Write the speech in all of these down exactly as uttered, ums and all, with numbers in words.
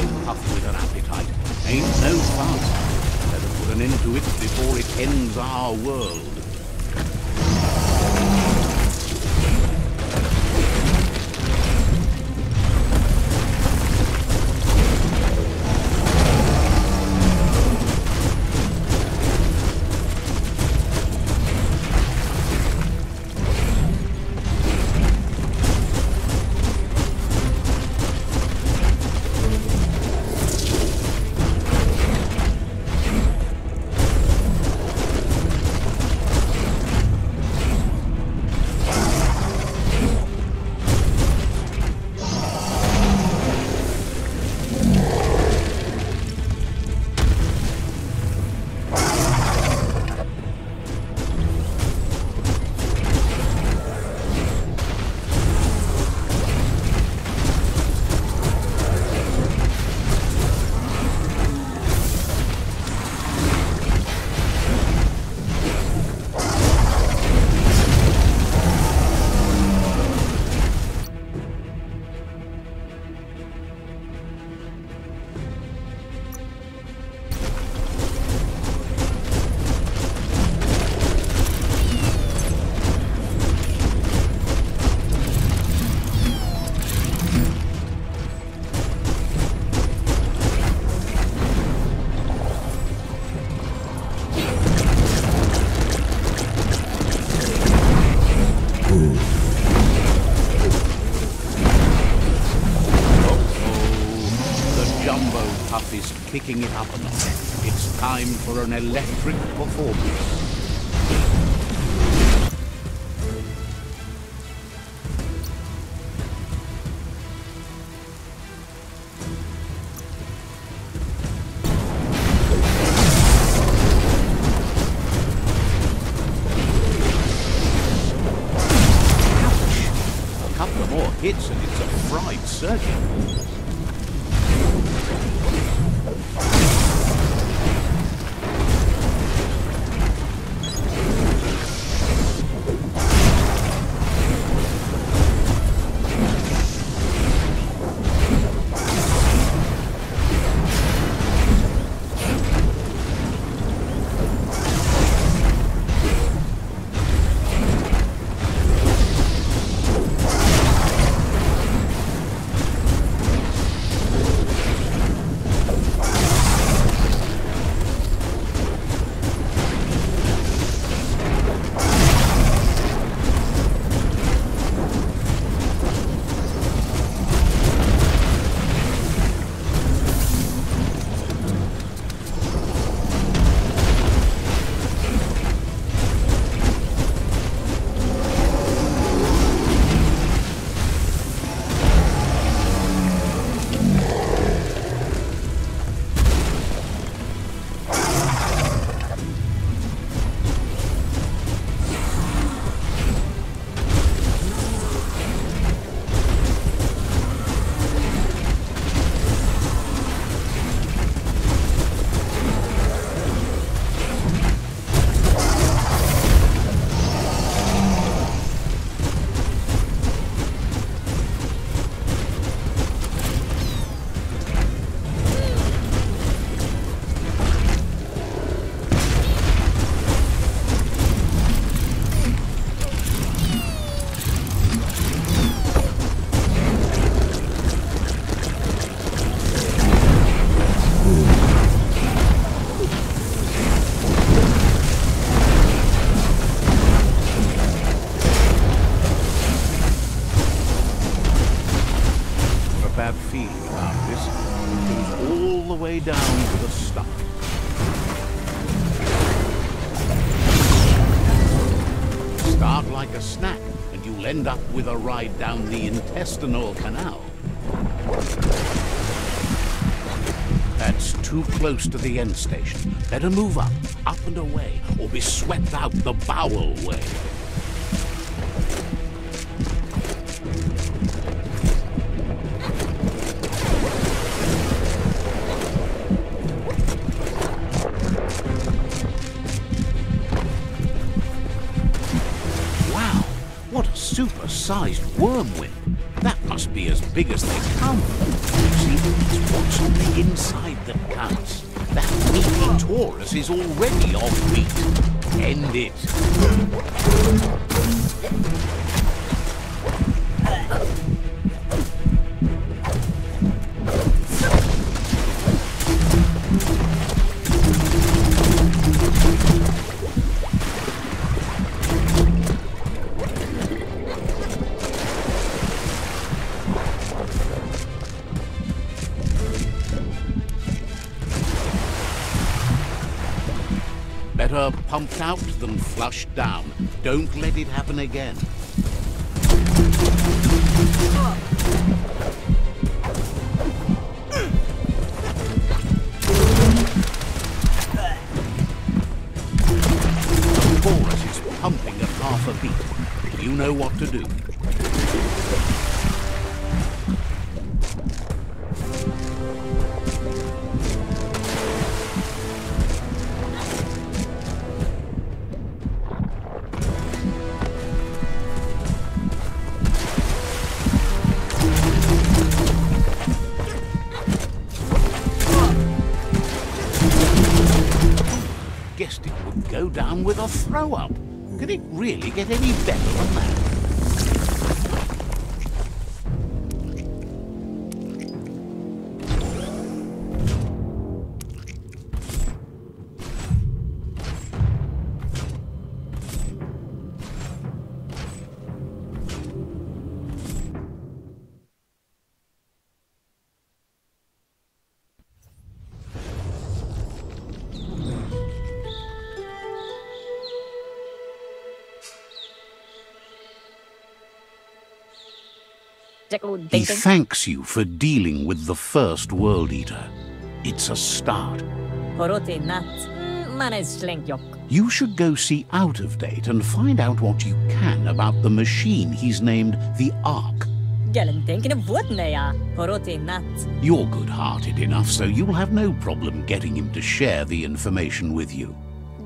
puffed with an appetite. Ain't no fun. Better put an end to it before it ends our world. Kicking it up a notch. It's time for an electric performance. Ouch! A couple of more hits and it's a fried circuit. Bad feeling about this. It goes all the way down to the stomach. Start like a snack, and you'll end up with a ride down the intestinal canal. That's too close to the end station. Better move up, up and away, or be swept out the bowel way. What a super-sized wormwing. That must be as big as they come. See, it's what's chorus is already off beat. End it. Better pumped out than flushed down. Don't let it happen again. The chorus is pumping at half a beat. You know what to do. Guessed it would go down with a throw-up. Can it really get any better than that? He thanks you for dealing with the first World Eater. It's a start. You should go see Out of Date and find out what you can about the machine he's named the Ark. You're good-hearted enough, so you'll have no problem getting him to share the information with you.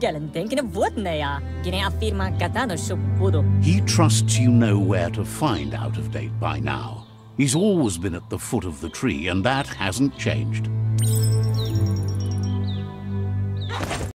He trusts you know where to find Out of Date by now. He's always been at the foot of the tree, and that hasn't changed.